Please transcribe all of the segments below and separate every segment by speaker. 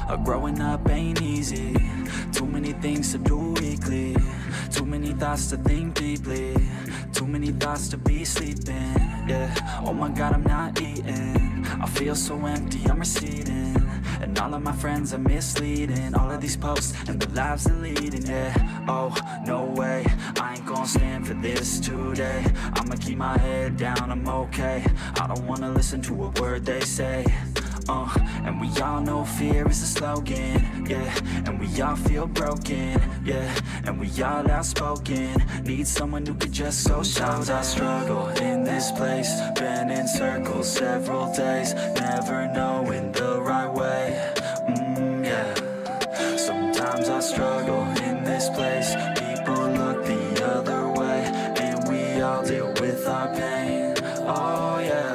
Speaker 1: Growing up ain't easy. Too many things to do weekly. Too many thoughts to think deeply. Too many thoughts to be sleeping. Yeah, oh my God, I'm not eating. I feel so empty, I'm receding. And all of my friends are misleading. All of these posts and the lives they're leading. Yeah, oh, no way, I ain't gonna stand for this today. I'ma keep my head down, I'm okay. I don't wanna listen to a word they say. And we all know fear is a slogan, yeah. And we all feel broken, yeah. And we all outspoken. Need someone who could just go. Sometimes I struggle in this place. Been in circles several days, never knowing the right way. Yeah. Sometimes I struggle in this place. People look the other way, and we all deal with our pain. Oh yeah.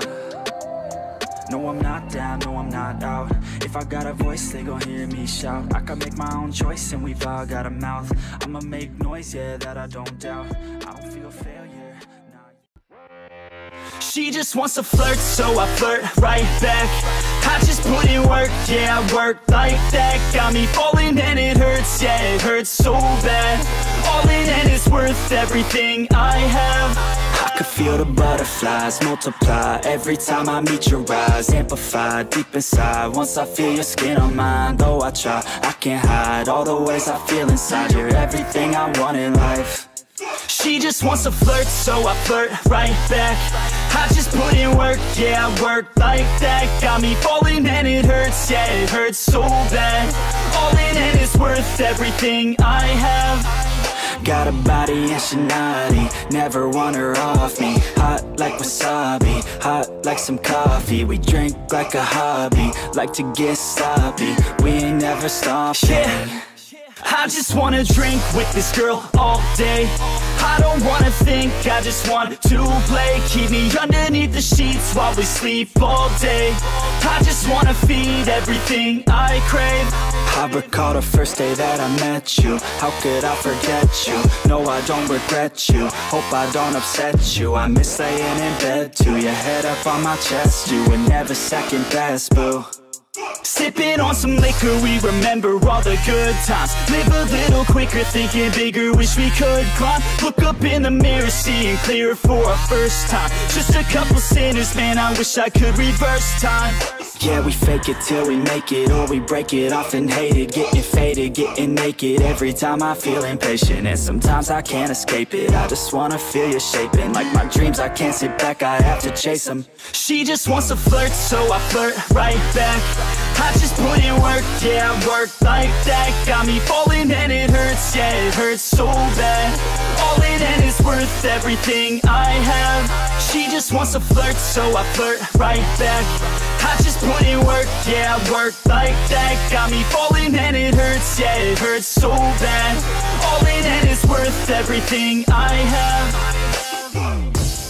Speaker 1: No, I'm not down, no, I'm not out. If I got a voice, they gon' hear me shout. I can make my own choice and we've all got a mouth. I'ma make noise, yeah, that I don't doubt. I don't feel failure, nah. She just wants to flirt, so I flirt right back. I just put in work, yeah, I work like that. Got me falling and it hurts, yeah, it hurts so bad. All in and it's worth everything I have. I could feel the butterflies multiply every time I meet your eyes. Amplify deep inside once I feel your skin on mine. Though I try, I can't hide all the ways I feel inside. You're everything I want in life. She just wants to flirt, so I flirt right back. I just put in work, yeah, I work like that. Got me falling and it hurts, yeah, it hurts so bad. All in and it's worth everything I have. Got a body and she naughty, never want her off me. Hot like wasabi, hot like some coffee. We drink like a hobby, like to get sloppy. We ain't never stopping. Yeah. I just wanna drink with this girl all day. I don't wanna think, I just want to play. Keep me underneath the sheets while we sleep all day. I just wanna feed everything I crave. I recall the first day that I met you. How could I forget you? No, I don't regret you. Hope I don't upset you. I miss laying in bed too. Your head up on my chest. You were never second best, boo. Sipping on some liquor, we remember all the good times. Live a little quicker, thinking bigger, wish we could climb. Look up in the mirror, seeing clearer for our first time. Just a couple sinners, man, I wish I could reverse time. Yeah, we fake it till we make it, or we break it off and hate it. Getting faded, getting naked, every time I feel impatient. And sometimes I can't escape it, I just wanna feel you shaping. Like my dreams, I can't sit back, I have to chase them. She just wants to flirt, so I flirt right back. I just put in work, yeah, I work like that. Got me falling and it hurts, yeah, it hurts so bad. All in and it's worth everything I have. She just wants to flirt, so I flirt right back. I just put in work, yeah, I work like that. Got me falling and it hurts, yeah, it hurts so bad. All in and it's worth everything I have.